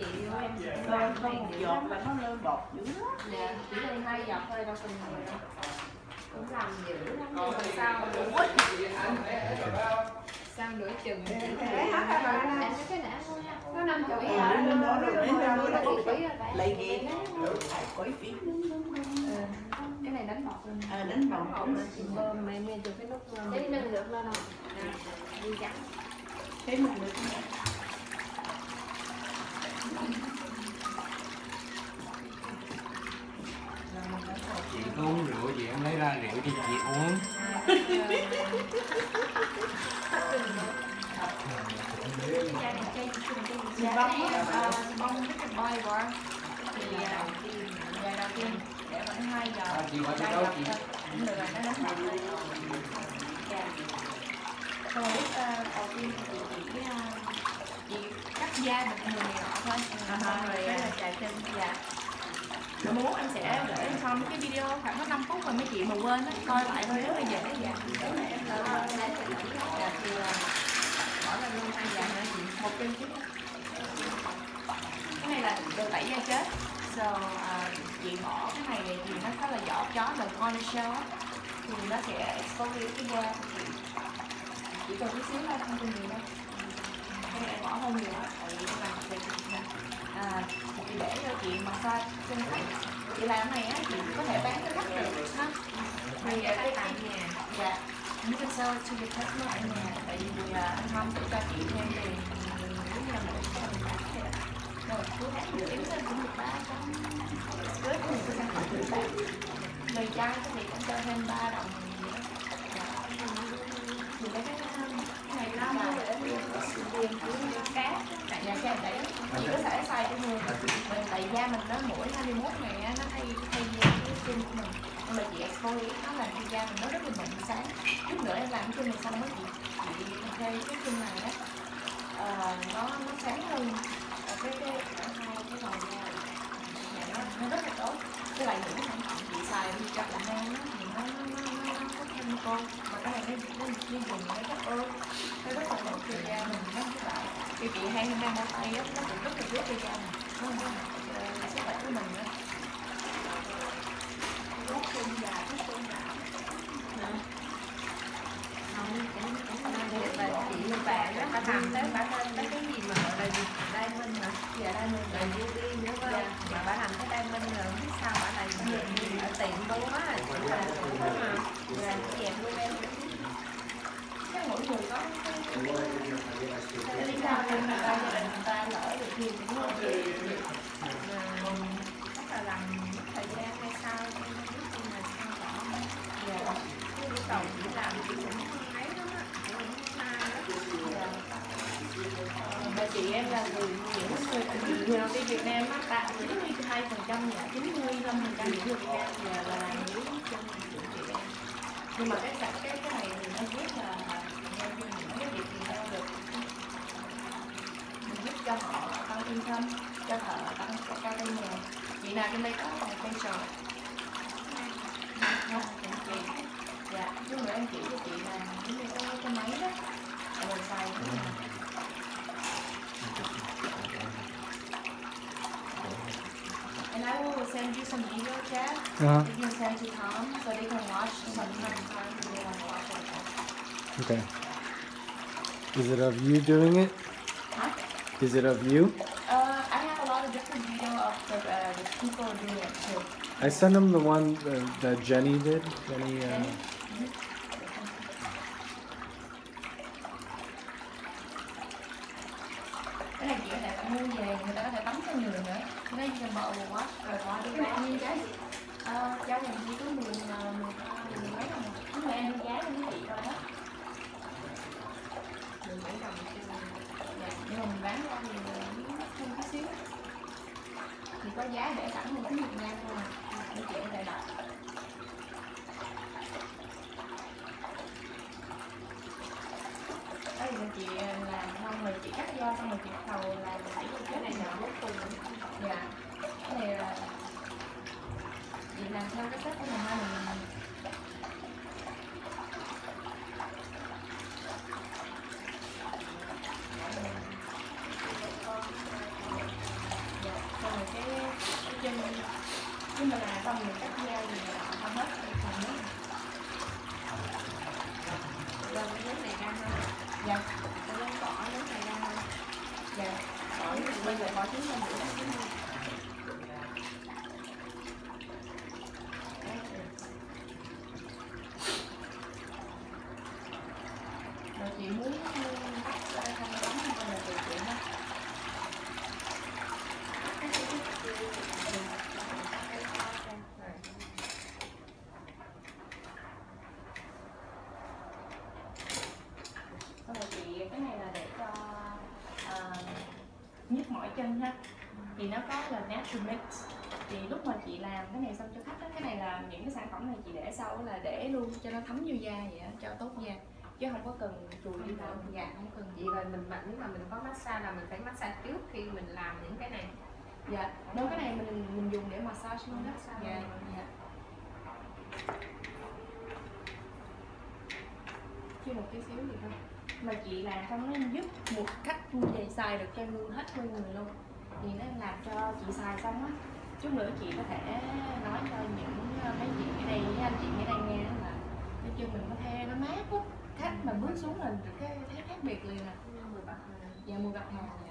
chị yêu em chị không một giọt là nó lơ bọt dữ lắm. dạ chỉ đây 2 giọt thôi đâu cần nhiều đâu, cũng làm dữ lắm. Còn sao sao nửa chừng em có cái nã thôi nha, nó 50 Lấy ghiền quấy phím. cái này đánh bọt lên, Đánh bọt lên. bơm mẹ từ cái nút cái nâng được lên không đi gắn Cái mình được Chị có uống rượu chị em lấy ra rượu cho chị uống. bông cái boy qua thì giờ đầu tiên để khoảng 2 giờ Chị qua cho chị. cũng được rồi, nó đánh bọt lên. Rồi đầu tiên thì chị cắt da được 10 nhỏ thôi, rồi là trà chân. Dạ nếu muốn em sẽ để xong cái video khoảng có 5 phút rồi mấy chị mà quên á coi lại thôi, rất là dễ. Dạ thì bỏ lên luôn 2 vàng nữa chị, 1 chân chứ. Cái này là đồ tẩy da chết. So chị bỏ cái này thì nó khá là vỏ chó đồ corner shell á, thì nó sẽ exfoliate cái da của chị. Chỉ cần chút xíu thôi, không cần nhiều đâu. Cái này em bỏ không nhiều á, tại vì làm về chị để cho chị massage chân khách. Chị làm này á, chị có thể bán cho khách được ha. Thì cái tại nhà, dạ, you can sell it to your customer ở nhà. Tại vì anh Phong sẽ cho chị thêm tiền giống như là một cái mình bán vậy. Rồi cứ bán được kiếm lên cũng được 300. Rất nhiều cái sản phẩm được bán. Lời chai thì cũng cho thêm 3 đồng. Thì cái này nó mua để tiền cá nhà cái đấy chị có thể xài cho người tại da mình nó mỗi 21 ngày nó hay da cái skin của mình, nhưng mà chị exfoliate nó làm cho da mình nó rất là mịn sáng. Chút nữa em làm cái chân này xong đó chị thay cái chân này á nó sáng hơn cái hai cái màu da này nó rất là tốt. Với lại những sản phẩm chị xài đi cho bạn nam á thì nó có chemical mà cái này nó dùng nó rất ơn, nó rất là tốt cho da mình. Nó các bạn khi chị hay mang bao tay á nó cũng rất là tốt cho da mình, nó không có sức khỏe của mình nữa. Tốt chân dài, tốt chân dài. Chị bạn đó bà làm tới bà tới cái gì mà gọi là gì diamond hả? Dạ diamond là beauty nữa phải không? Mà bà làm cái diamond rồi biết sao bà làm ở tiệm luôn á, là dẹp luôn em. Chắc mỗi người có cái lý do để người ta gia đình người ta lỡ được nhiều đúng không? Chắc là làm thời gian hay sao không biết, nhưng mà sao rõ. Dạ cái lúc đầu chỉ làm chị cũng thấy lắm á. Và chị em là những người đầu tiên Việt Nam á, tại 92% nhà 95% những người Việt Nam là làm những chân Việt Nam. Nhưng mà cái này thì nó rất là nhân viên những cái việc gì đâu được, mình giúp cho họ tăng tinh thần, cho thợ tăng cao tay nghề. Chị nào trên đây có một facial chị, dạ chứ nữa em chỉ cho chị là những cái máy đó mình xài. And I will send you some video chat. You can send to Tom so they can watch sometime if they want to watch it. Okay. Is it of you doing it? Huh? Is it of you? I have a lot of different videos of the people doing it too. I sent him the one that Jenny did. Jenny. Cái này chị có thể mua về, người ta có thể tắm cho người nữa. Nó chỉ cần bầu wash rồi bỏ đi bao nhiêu trái. Cháu này chỉ có 10 mấy đồng, nhưng mà em mua giá cho mấy chị thôi đó. 10 mấy đồng dạ, nhưng mà mình bán ra thì hơn chút xíu. Thì có giá để sẵn một cái Việt Nam thôi mà, để chị có thể đặt. Đây là chị làm xong rồi chị cắt da xong rồi chị bắt đầu làm tẩy cái này là cuối cùng. Dạ cái này là chị làm theo cái cách của mình ha, mình nhưng mà là xong mình cắt da thì không hết còn nước. Rồi nước này ra hơn. Dạ. Rồi bỏ nước này ra hơn. Dạ. Bây giờ bỏ trứng lên nữa đó. Rồi chị muốn bắt ra không đóng không là tùy chị đó. Xong rồi chị, cái này là để cho nhức mỏi chân ha. Thì nó có là natural mix. Thì lúc mà chị làm cái này xong cho khách á, cái này là những cái sản phẩm này chị để sau là để luôn cho nó thấm vô da vậy á, cho tốt da. Chứ không có cần chùi đi đâu, dạ không cần gì. Vậy rồi mình nếu mà mình có massage là mình phải massage trước khi mình làm những cái này. Dạ, đâu cái này mình dùng để massage luôn đó. Dạ, dạ. Chưa một tí xíu gì thôi. Mà chị làm xong nó giúp một cách như vậy xài được cho hết nguyên người luôn. Thì nó làm cho chị xài xong á, chút nữa chị có thể nói cho những mấy chị ở đây với anh chị ở đây nghe là cái chân mình có thể nó mát quá. Khách mà bước xuống là cái thấy khác biệt liền nè. Mùi bạc hà. Dạ, mùi bạc hà. Dạ.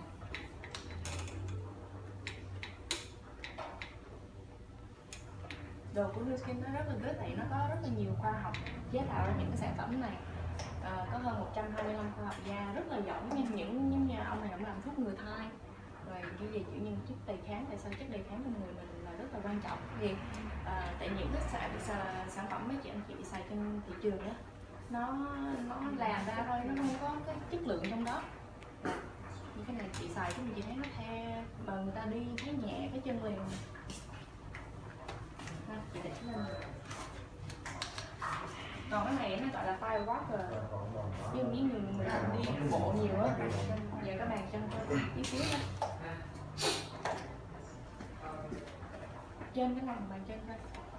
Đồ của Nu Skin nó rất là good, tại nó có rất là nhiều khoa học chế tạo ra những cái sản phẩm này. Có hơn 125 khoa học da rất là giỏi nha. Những giống như ông này cũng làm thuốc người thai rồi như vậy kiểu như chất đề kháng, tại sao chất đề kháng trong người mình là rất là quan trọng. Thì tại những cái sản phẩm mấy chị anh chị xài trên thị trường đó nó làm ra thôi, nó không có cái chất lượng trong đó. Như cái này chị xài cái chị thấy nó the mà người ta đi thấy nhẹ cái chân liền. Ha, chị để lên. Còn cái này nó gọi là fire walker, chứ những người mình đi bộ nhiều á. Giờ các bàn chân cho tí xíu thôi, trên cái lòng bàn chân thôi.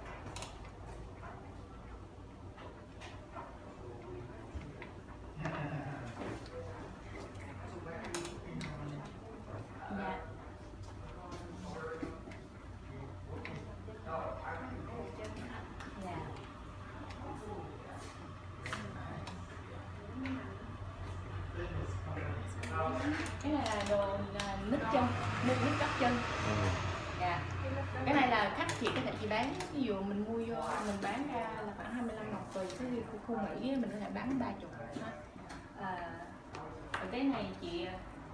Dạ. Dạ. Cái này là đồ nứt chân, nứt cắt chân. Dạ. Cái này là khách chị có thể chị bán, ví dụ mình mua vô mình bán ra là khoảng 25 đồng tùy, cái khu Mỹ mình có thể bán 30 ha. Cái này chị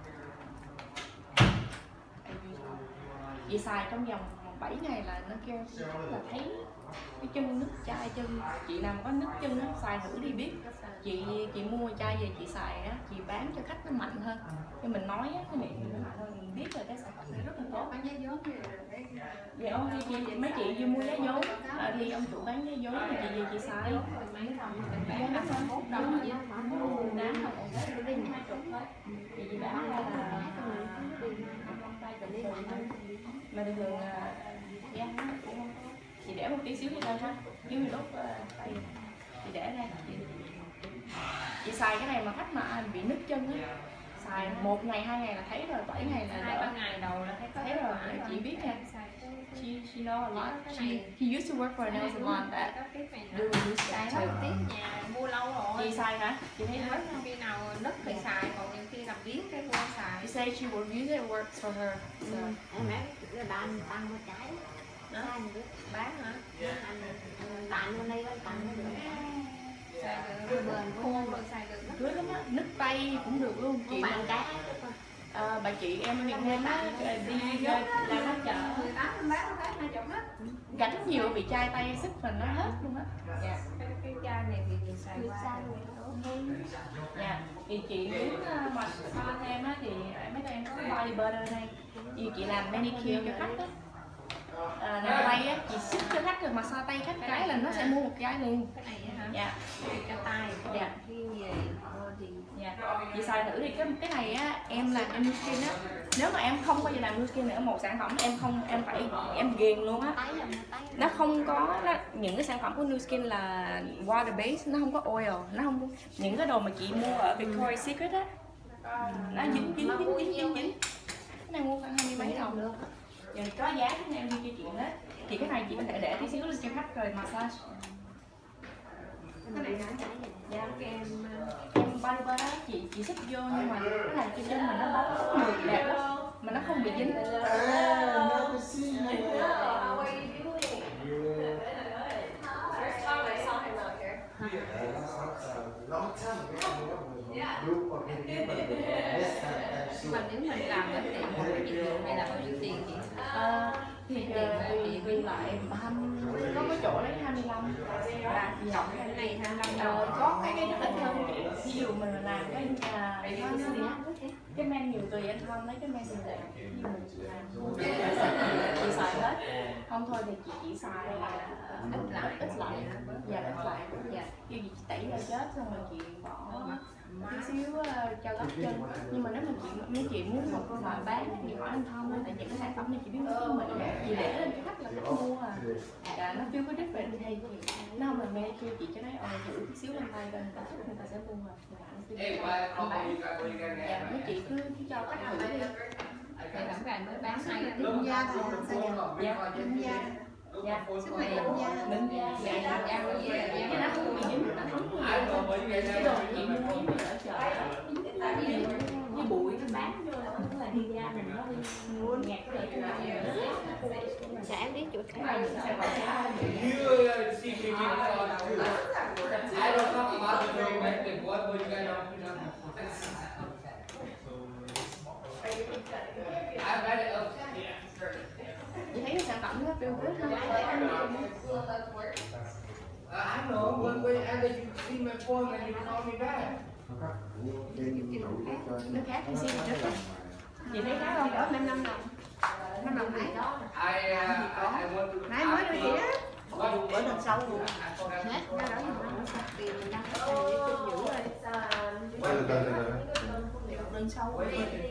xài trong vòng 7 ngày là nó kêu là thấy cái chân nứt chai chân. Chị nào mà có nứt chân á, xài thử đi biết. Chị mua chai về chị xài á, chị bán cho khách nó mạnh hơn. Như mình nói á, cái miệng mình nó mạnh hơn, mình biết là cái sản phẩm này rất là tốt. Bán giấy vốn thì Dạ ông chị mấy chị vừa mua giá vốn thì ông chủ bán giá vốn thì chị về chị xài. mấy đồng mình bán Giá 1 đồng chứ. đáng không còn hết cái đinh 20 thôi. Thì chị bán ra là 30 mà thường giá nó cũng không có. Chị để một tí xíu cho ha, dưới lúc tay chị để đây. Chị xài cái này mà khách mà bị nứt chân á, xài 1 ngày 2 ngày là thấy rồi, 7 ngày là 2-3 ngày đầu là thấy rồi. Chị biết nha. She know a lot. She used to work for a nail salon that do this xài stuff hết too. tiếp nhà mua lâu rồi. Chị xài hả? Chị thấy hết. Khi nào nứt thì xài, còn những khi làm biếng cái mua xài. She say she will use it, it works for her. So. Em nói bạn tăng một trái Đó. Bán hả? bạn luôn đây bạn nó được Xài được khô rồi xài được. Cưới lắm á, nứt tay cũng được luôn. Chị bạn cái bà chị em ở Việt Nam á đi làm ở chợ 18 bán nó thấy 20 hết. gánh nhiều bị chai tay sức mình nó hết luôn á. Dạ. Cái chai này thì xài qua. Dạ. Thì chị muốn mà so thêm á thì mấy em có body butter đây. Thì chị làm manicure cho khách á. Làm tay á, chị sức cho khách rồi mà so tay khách cái là nó sẽ mua một cái liền. Cái này hả? Dạ. Cho tay. Dạ. Riêng về thì Dạ. Chị xài thử đi, cái này á em làm em Nu Skin á, nếu mà em không bao giờ làm Nu Skin nữa một sản phẩm em phải ghiền luôn á. Nó không có những cái sản phẩm của Nu Skin là water based, nó không có oil, nó không những cái đồ mà chị mua ở Victoria's Secret á, nó dính. Cái này mua khoảng 20 mấy đồng. Rồi có giá thì em đi cho chị hết. Thì cái này chị có thể để tí xíu lên cho khách rồi massage. Cái này hả? Dạ em bay qua đó chị xích vô nhưng mà cái này cho chân mình nó bóng mượt đẹp lắm mà nó không bị dính. Nhưng mà nếu mình làm ở tiệm một cái dịch vụ này là bao nhiêu tiền chị? Thì tùy lại có chỗ lấy 25 và Cộng cái này 25 có cái nó ít hơn chị. Ví dụ mình làm cái men nhiều tùy anh không lấy cái men gì để chị xài hết. Không thôi thì chị chỉ xài ít lại dạ ít lại dạ kêu chị tẩy ra chết xong rồi chị bỏ tí xíu cho góc chân. Nhưng mà nếu mà chị muốn một loại bán thì hỏi anh Thông tại những cái sản phẩm này chị biết của mình chị để lên cho khách là khách mua à nó chưa có different hay nó không là mê kêu chị cho nói thử tí xíu lên tay rồi người ta thích người ta sẽ mua rồi anh bán dạ mấy chị cứ cho khách thử đi. Thì tổng càng mới bán 2 cái Đúng da thì sao vậy? Dạ Đúng da. dạ Sức khỏe đúng da. đúng da dạ dạ cái nó không bị dính nó thấm cái đồ chị mua giống như ở chợ với bụi nó bán vô là cũng là đi ra mình nó luôn ngạt cái để Dạ em biết chỗ cái này mình sẽ bỏ ra I don't talk about the romantic what you guys don't. I read it up. chị thấy cái sản phẩm nó feel good không? I know, when after you see my phone and you call me back. Nó khác thì xin trước chị thấy khác không? Ở 55 đồng. 5 đồng nãy đó. I want to. Nãy mới đưa chị á. Bữa lần sau luôn. Hết. Ra đó nhưng mà tiền mình đang có tiền đi giữ rồi. Lần sau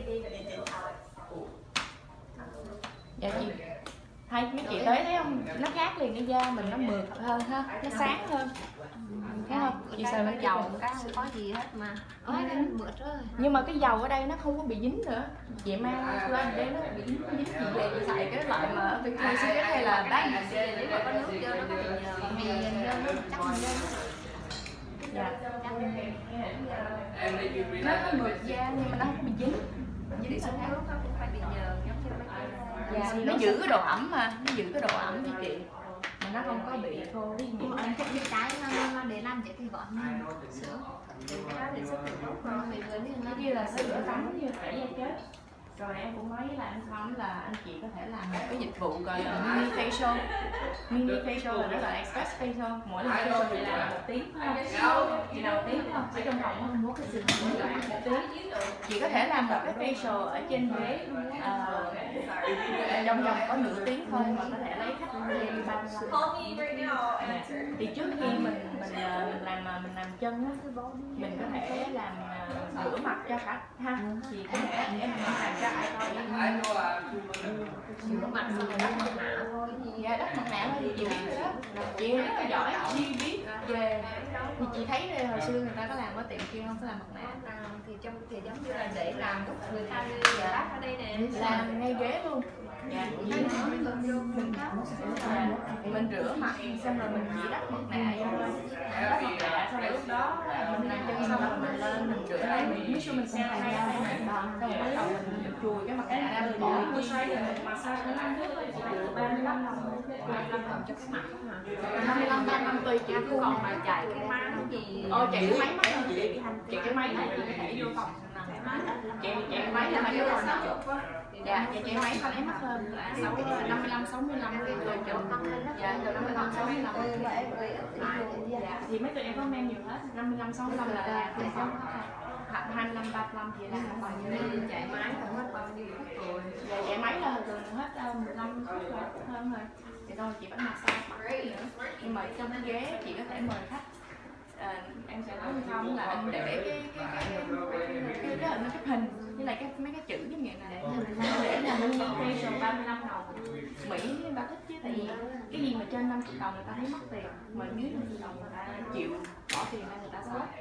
dạ chị thấy mấy chị tới thấy không? Nó khác liền cái da mình nó mượt hơn ha, nó sáng hơn. Thấy không? Chị xài bên dầu cái không có gì hết mà. Mượt rồi. nhưng mà cái dầu ở đây nó không có bị dính nữa. Chị mang lên đây nó bị dính chị về chị xài cái loại mà ở Victoria's Secret hay là bán Nếu mà có nước vô nó có bị nhờn. Mình nhìn vô nó chắc mình lên. dạ And then you nó realize mượt da nhưng mà nó không bị dính. Dính xuống nước nó cũng phải bị nhờn giống như mấy cái. Dạ, nó giữ cái độ ẩm mà, nó giữ cái độ ẩm cho chị mà nó không có bị khô cái gì. Nhưng mà anh thích những cái nó để làm vậy thì gọi sữa. Cái đó thì sức khỏe tốt hơn. Vì người thì nó Nó như là sữa tắm như tẩy da chết. Rồi em cũng nói với lại anh Phong là anh chị có thể làm một cái dịch vụ gọi là mini facial. Mini facial là rất là express facial. Mỗi lần facial thì làm 1 tiếng phải không? Chị nào 1 tiếng không? Ở trong phòng không muốn cái gì mỗi lần 1 tiếng. Chị có thể làm một cái facial ở trên ghế trong vòng có nửa tiếng thôi mà có thể lấy khách lên 35. Thì trước khi mình làm chân á, mình có thể làm rửa mặt cho khách ha. Chị có thể em làm cho ai coi I know rửa mặt xong rồi đắp mặt nạ thôi. dạ đắp mặt nạ thôi thì chị biết rồi đó. Chị rất là giỏi chị biết về thì chị thấy rồi, hồi xưa người ta có làm ở tiệm kia không có làm mặt nạ Thì trong thì giống như là để làm lúc người ta đi đắp ở đây nè. làm ngay ghế luôn. Dạ, mình rửa mặt xong rồi mình chỉ đắp mặt nạ vô thôi. Đắp mặt nạ xong rồi lúc đó mình làm chân xong rồi mình lên mình rửa lại mình biết mình xem hai cái xong rồi bắt đầu mình chùi cái mặt nạ ra mình bỏ vô xoay rồi mình massage nó 35 đồng 35 đồng cho cái mặt hả? 35 tùy chị Cứ còn mà chạy cái má gì. chạy cái máy móc chị chạy cái máy này chị có thể vô phòng chạy cái máy là mấy cái con đó dạ chạy máy con em mắc hơn 55 65 cái rồi chụp dạ từ 55 65 dạ thì mấy tụi em có men nhiều hết 55 65 là không có 25 35 thì là không bằng như Chạy máy không hết bao nhiêu phút rồi. dạ chạy máy là thường hết 15 phút rồi hơn rồi thì thôi chị vẫn massage mặt nữa nhưng mà trong cái ghế chị có thể mời khách. Em sẽ nói không là anh để cái hình với lại mấy cái chữ giống như này để là mini facial 35 đồng Mỹ người ta thích chứ tại vì cái gì mà trên 50 đồng người ta thấy mất tiền mà dưới 50 đồng người ta chịu bỏ tiền ra người ta shop